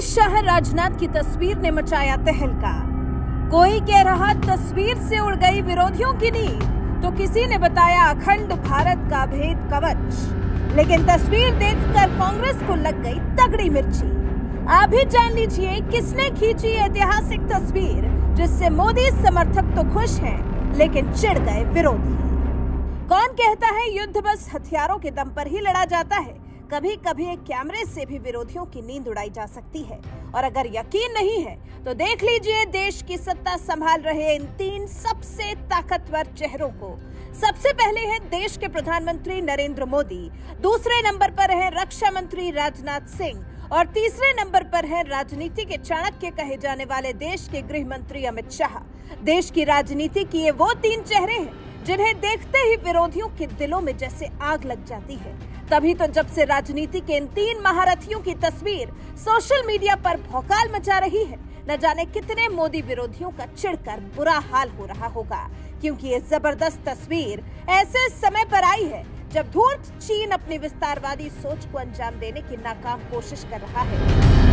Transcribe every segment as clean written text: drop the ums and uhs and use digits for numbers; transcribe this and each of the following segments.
शाह राजनाथ की तस्वीर ने मचाया तहलका। कोई कह रहा तस्वीर से उड़ गई विरोधियों की नींद, तो किसी ने बताया अखंड भारत का भेद कवच। लेकिन तस्वीर देखकर कांग्रेस को लग गई तगड़ी मिर्ची। आप भी जान लीजिए किसने खींची ऐतिहासिक तस्वीर, जिससे मोदी समर्थक तो खुश हैं, लेकिन चिढ़ गए विरोधी। कौन कहता है युद्ध बस हथियारों के दम पर ही लड़ा जाता है? कभी कभी एक कैमरे से भी विरोधियों की नींद उड़ाई जा सकती है। और अगर यकीन नहीं है तो देख लीजिए देश की सत्ता संभाल रहे इन 3 सबसे ताकतवर चेहरों को। सबसे पहले है देश के प्रधानमंत्री नरेंद्र मोदी, दूसरे नंबर पर है रक्षा मंत्री राजनाथ सिंह और तीसरे नंबर पर है राजनीति के चाणक्य कहे जाने वाले देश के गृह मंत्री अमित शाह। देश की राजनीति की ये वो 3 चेहरे हैं जिन्हें देखते ही विरोधियों के दिलों में जैसे आग लग जाती है। तभी तो जब से राजनीति के इन 3 महारथियों की तस्वीर सोशल मीडिया पर भौकाल मचा रही है, न जाने कितने मोदी विरोधियों का चिढ़कर बुरा हाल हो रहा होगा। क्योंकि ये जबरदस्त तस्वीर ऐसे समय पर आई है जब धूर्त चीन अपनी विस्तारवादी सोच को अंजाम देने की नाकाम कोशिश कर रहा है।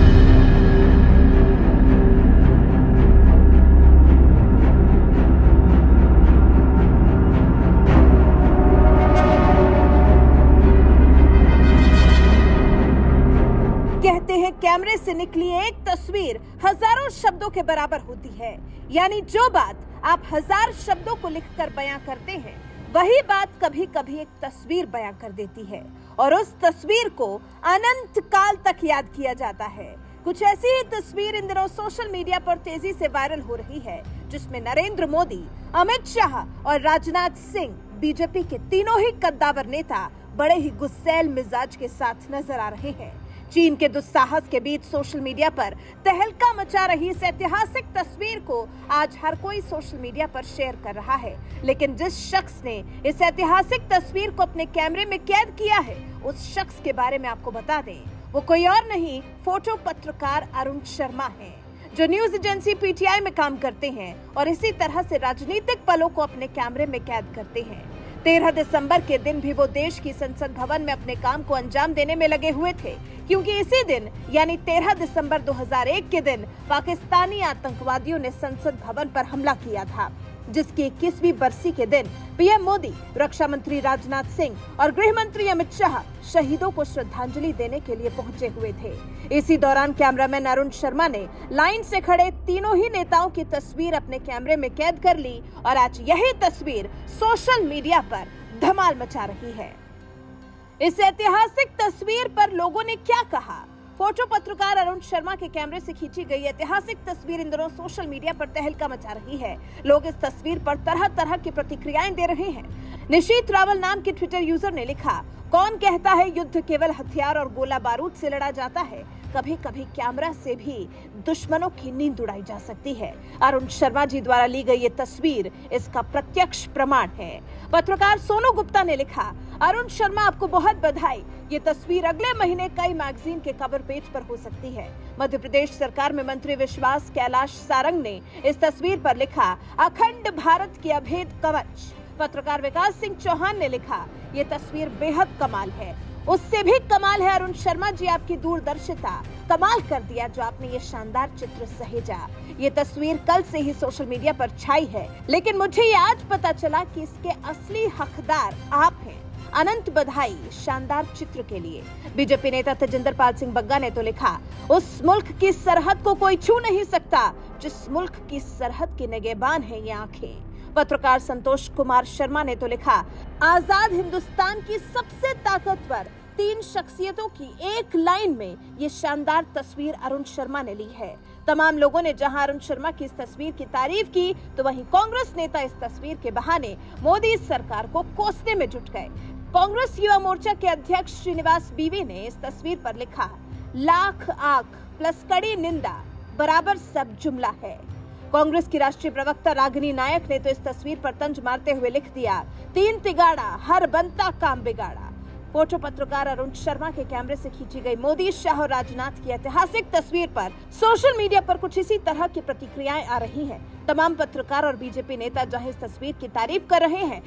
कहते हैं कैमरे से निकली एक तस्वीर हजारों शब्दों के बराबर होती है। यानी जो बात आप 1000 शब्दों को लिखकर बयां करते हैं, वही बात कभी कभी एक तस्वीर बयां कर देती है और उस तस्वीर को अनंत काल तक याद किया जाता है। कुछ ऐसी ही तस्वीर इन दिनों सोशल मीडिया पर तेजी से वायरल हो रही है, जिसमें नरेंद्र मोदी, अमित शाह और राजनाथ सिंह, बीजेपी के तीनों ही कद्दावर नेता बड़े ही गुस्सैल मिजाज के साथ नजर आ रहे हैं। चीन के दुस्साहस के बीच सोशल मीडिया पर तहलका मचा रही इस ऐतिहासिक तस्वीर को आज हर कोई सोशल मीडिया पर शेयर कर रहा है। लेकिन जिस शख्स ने इस ऐतिहासिक तस्वीर को अपने कैमरे में कैद किया है, उस शख्स के बारे में आपको बता दें, वो कोई और नहीं, फोटो पत्रकार अरुण शर्मा है, जो न्यूज एजेंसी पीटीआई में काम करते हैं और इसी तरह से राजनीतिक पलों को अपने कैमरे में कैद करते हैं। 13 दिसंबर के दिन भी वो देश की संसद भवन में अपने काम को अंजाम देने में लगे हुए थे, क्योंकि इसी दिन यानी 13 दिसंबर 2001 के दिन पाकिस्तानी आतंकवादियों ने संसद भवन पर हमला किया था, जिसकी 21वीं बरसी के दिन पीएम मोदी, रक्षा मंत्री राजनाथ सिंह और गृह मंत्री अमित शाह शहीदों को श्रद्धांजलि देने के लिए पहुंचे हुए थे। इसी दौरान कैमरामैन अरुण शर्मा ने लाइन से खड़े तीनों ही नेताओं की तस्वीर अपने कैमरे में कैद कर ली और आज यही तस्वीर सोशल मीडिया पर धमाल मचा रही है। इस ऐतिहासिक तस्वीर पर लोगों ने क्या कहा? फोटो पत्रकार अरुण शर्मा के कैमरे से खींची गई ऐतिहासिक तस्वीर इन दिनों सोशल मीडिया पर तहलका मचा रही है। लोग इस तस्वीर पर तरह तरह की प्रतिक्रियाएं दे रहे हैं। निशीत रावल नाम के ट्विटर यूजर ने लिखा, कौन कहता है युद्ध केवल हथियार और गोला बारूद से लड़ा जाता है? कभी कभी कैमरा से भी दुश्मनों की नींद उड़ाई जा सकती है। अरुण शर्मा जी द्वारा ली गई ये तस्वीर इसका प्रत्यक्ष प्रमाण है। पत्रकार सोनू गुप्ता ने लिखा, अरुण शर्मा आपको बहुत बधाई। ये तस्वीर अगले महीने कई मैगजीन के कवर पेज पर हो सकती है। मध्य प्रदेश सरकार में मंत्री विश्वास कैलाश सारंग ने इस तस्वीर पर लिखा, अखंड भारत की अभेद कवच। पत्रकार विकास सिंह चौहान ने लिखा, ये तस्वीर बेहद कमाल है। उससे भी कमाल है अरुण शर्मा जी, आपकी दूरदर्शिता कमाल कर दिया जो आपने ये शानदार चित्र सहेजा। ये तस्वीर कल से ही सोशल मीडिया पर छाई है, लेकिन मुझे ये आज पता चला कि इसके असली हकदार आप हैं। अनंत बधाई शानदार चित्र के लिए। बीजेपी नेता तेजिंदर पाल सिंह बग्गा ने तो लिखा, उस मुल्क की सरहद को कोई छू नहीं सकता जिस मुल्क की सरहद की निगहबान है ये आंखें। पत्रकार संतोष कुमार शर्मा ने तो लिखा, आजाद हिंदुस्तान की सबसे ताकतवर 3 शख्सियतों की एक लाइन में ये शानदार तस्वीर अरुण शर्मा ने ली है। तमाम लोगों ने जहां अरुण शर्मा की इस तस्वीर की तारीफ की, तो वहीं कांग्रेस नेता इस तस्वीर के बहाने मोदी सरकार को कोसने में जुट गए। कांग्रेस युवा मोर्चा के अध्यक्ष श्रीनिवास बीवी ने इस तस्वीर पर लिखा, लाख आंख प्लस कड़ी निंदा बराबर सब जुमला है। कांग्रेस की राष्ट्रीय प्रवक्ता रागिनी नायक ने तो इस तस्वीर पर तंज मारते हुए लिख दिया, 3 तिगाड़ा हर बनता काम बिगाड़ा। फोटो पत्रकार अरुण शर्मा के कैमरे से खींची गई मोदी, शाह और राजनाथ की ऐतिहासिक तस्वीर पर सोशल मीडिया पर कुछ इसी तरह की प्रतिक्रियाएं आ रही हैं। तमाम पत्रकार और बीजेपी नेता जहां इस तस्वीर की तारीफ कर रहे हैं,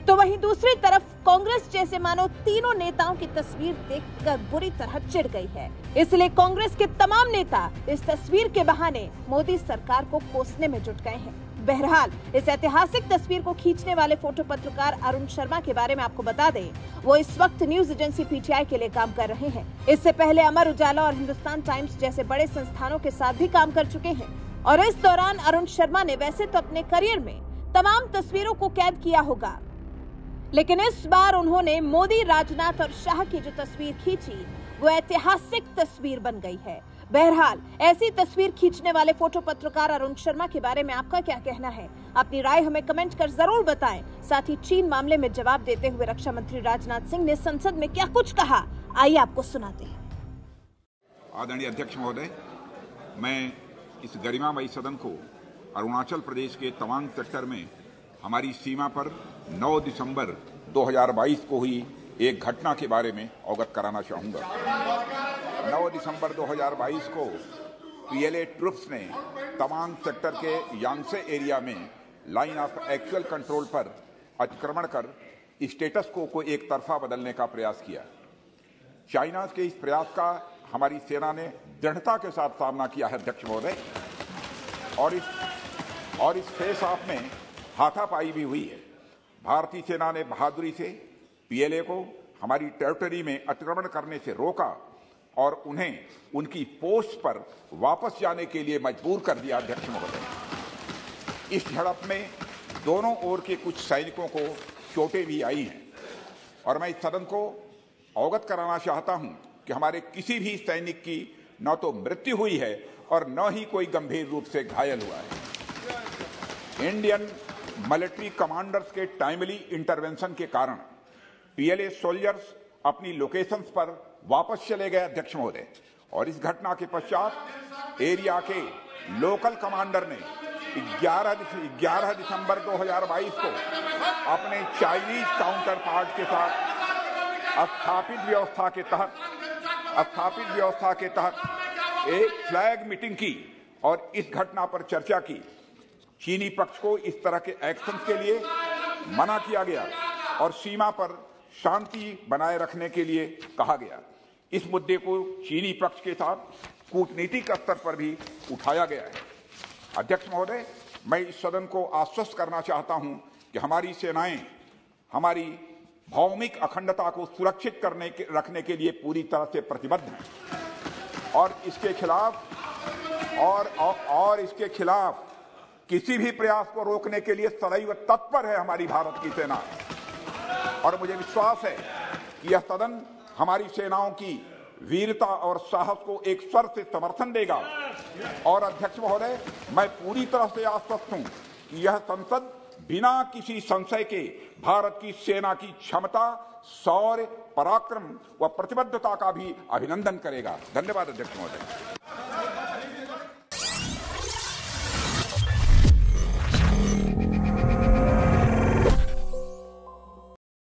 तो वहीं दूसरी तरफ कांग्रेस जैसे मानो तीनों नेताओं की तस्वीर देखकर बुरी तरह चिढ़ गई है। इसलिए कांग्रेस के तमाम नेता इस तस्वीर के बहाने मोदी सरकार को कोसने में जुट गए हैं। बहरहाल इस ऐतिहासिक तस्वीर को खींचने वाले फोटो पत्रकार अरुण शर्मा के बारे में आपको बता दें, वो इस वक्त न्यूज एजेंसी पीटीआई के लिए काम कर रहे हैं। इससे पहले अमर उजाला और हिंदुस्तान टाइम्स जैसे बड़े संस्थानों के साथ भी काम कर चुके हैं। और इस दौरान अरुण शर्मा ने वैसे तो अपने करियर में तमाम तस्वीरों को कैद किया होगा, लेकिन इस बार उन्होंने मोदी, राजनाथ और शाह की जो तस्वीर खींची वो ऐतिहासिक तस्वीर बन गई है। बहरहाल ऐसी तस्वीर खींचने वाले फोटो पत्रकार अरुण शर्मा के बारे में आपका क्या कहना है? अपनी राय हमें कमेंट कर जरूर बताएं। साथ ही चीन मामले में जवाब देते हुए रक्षा मंत्री राजनाथ सिंह ने संसद में क्या कुछ कहा, आइए आपको सुनाते हैं। आदरणीय अध्यक्ष महोदय, मैं इस गरिमामयी सदन को अरुणाचल प्रदेश के तवांग सेक्टर में हमारी सीमा पर 9 दिसंबर 2022 को हुई एक घटना के बारे में अवगत कराना चाहूँगा। 9 दिसंबर 2022 को पीएलए ट्रुप्स ने तवांग सेक्टर के यांगसे एरिया में लाइन ऑफ एक्चुअल कंट्रोल पर अतिक्रमण कर स्टेटस को एक तरफा बदलने का प्रयास किया। चाइना के इस प्रयास का हमारी सेना ने दृढ़ता के साथ सामना किया है अध्यक्ष महोदय, और इस फेस ऑफ में हाथापाई भी हुई है। भारतीय सेना ने बहादुरी से पीएलए को हमारी टेरिटरी में अतिक्रमण करने से रोका और उन्हें उनकी पोस्ट पर वापस जाने के लिए मजबूर कर दिया अध्यक्ष महोदय। इस झड़प में दोनों ओर के कुछ सैनिकों को चोटें भी आई हैं और मैं इस सदन को अवगत कराना चाहता हूं कि हमारे किसी भी सैनिक की न तो मृत्यु हुई है और न ही कोई गंभीर रूप से घायल हुआ है। इंडियन मिलिट्री कमांडर्स के टाइमली इंटरवेंशन के कारण पीएलए सोल्जर्स अपनी लोकेशंस पर वापस चले गए अध्यक्ष महोदय, और इस घटना के पश्चात एरिया के लोकल कमांडर ने 11 दिसंबर 2022 को अपने चाइनीज काउंटर पार्ट के साथ स्थापित व्यवस्था के तहत एक फ्लैग मीटिंग की और इस घटना पर चर्चा की। चीनी पक्ष को इस तरह के एक्शन के लिए मना किया गया और सीमा पर शांति बनाए रखने के लिए कहा गया। इस मुद्दे को चीनी पक्ष के साथ कूटनीतिक स्तर पर भी उठाया गया है। अध्यक्ष महोदय, मैं इस सदन को आश्वस्त करना चाहता हूं कि हमारी सेनाएं हमारी भौमिक अखंडता को सुरक्षित रखने के लिए पूरी तरह से प्रतिबद्ध हैं और इसके खिलाफ किसी भी प्रयास को रोकने के लिए सदैव तत्पर है हमारी भारत की सेना। और मुझे विश्वास है कि यह सदन हमारी सेनाओं की वीरता और साहस को एक स्वर से समर्थन देगा। और अध्यक्ष महोदय, मैं पूरी तरह से आश्वस्त हूं कि यह संसद बिना किसी संशय के भारत की सेना की क्षमता, शौर्य, पराक्रम व प्रतिबद्धता का भी अभिनंदन करेगा। धन्यवाद अध्यक्ष महोदय।